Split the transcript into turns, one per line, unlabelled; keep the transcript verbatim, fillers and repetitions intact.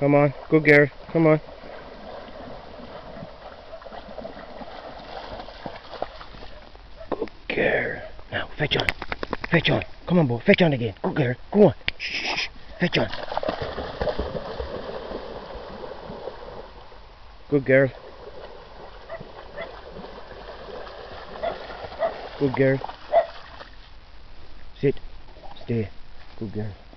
Come on. Good girl. Come on. Good girl. Now, fetch on. Fetch on. Come on, boy. Fetch on again. Good girl. Go on. Shh, shh, shh. Fetch on. Good girl. Good girl. Sit. Stay. Good girl.